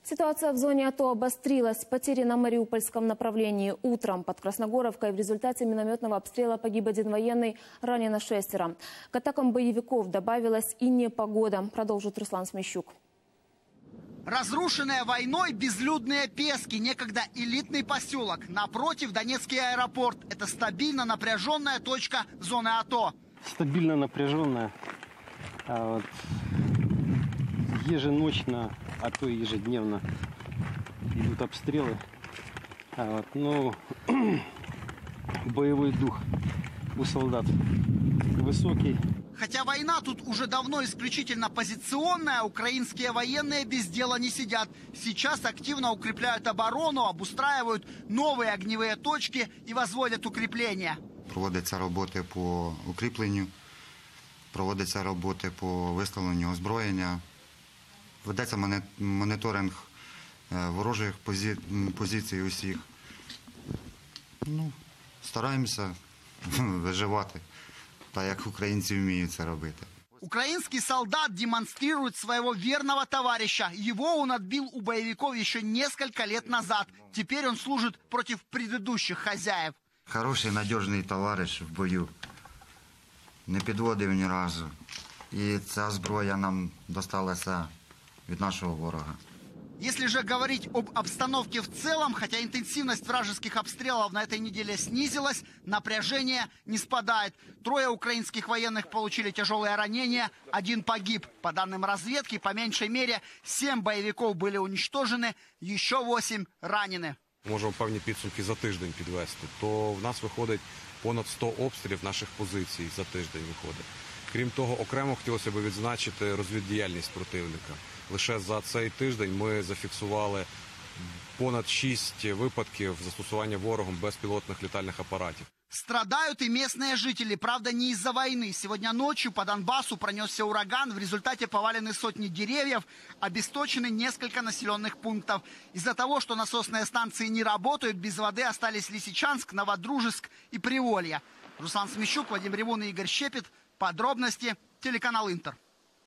Ситуация в зоне АТО обострилась. Потери на Мариупольском направлении. Утром под Красногоровкой в результате минометного обстрела погиб один военный, ранено 6. К атакам боевиков добавилась и непогода. Продолжит Руслан Смещук. Разрушенная войной безлюдные Пески, некогда элитный поселок. Напротив Донецкий аэропорт. Это стабильно напряженная точка зоны АТО. Стабильно напряженная. Еженочно, а то и ежедневно идут обстрелы. Боевой дух у солдат высокий. Хотя война тут уже давно исключительно позиционная, украинские военные без дела не сидят. Сейчас активно укрепляют оборону, обустраивают новые огневые точки и возводят укрепления. Проводяться роботи по укріпленню, проводяться роботи по виставленню озброєння. Ведеться моніторинг ворожих позицій усіх. Стараємося виживати, так як українці вміють це робити. Украинский солдат демонстрирует своего верного товарища. Его он отбил у боевиков еще несколько лет назад. Теперь он служит против предыдущих хозяев. Хороший, надіжний товариш в бою. Не підводив ні разу. І ця зброя нам досталася від нашого ворога. Если же говорить об обстановке в целом, хотя интенсивность вражеских обстрелов на этой неделе снизилась, напряжение не спадает. 3 украинских военных получили тяжелые ранения, 1 погиб. По данным разведки, по меньшей мере 7 боевиков были уничтожены, еще 8 ранены. Можемо певні підсумки за тиждень підвести. То в нас виходить понад 100 обстрілів наших позицій за тиждень виходить. Крім того, окремо хотілося б відзначити розвіддіяльність противника. Лише за цей тиждень ми зафіксували понад 6 випадків застосування ворогом безпілотних літальних апаратів. Страдают и местные жители, правда, не из-за войны. Сегодня ночью по Донбассу пронесся ураган, в результате повалены сотни деревьев, обесточены несколько населенных пунктов. Из-за того, что насосные станции не работают, без воды остались Лисичанск, Новодружеск и Приволье. Руслан Смещук, Вадим Ревун и Игорь Щепет. Подробности телеканал Интер.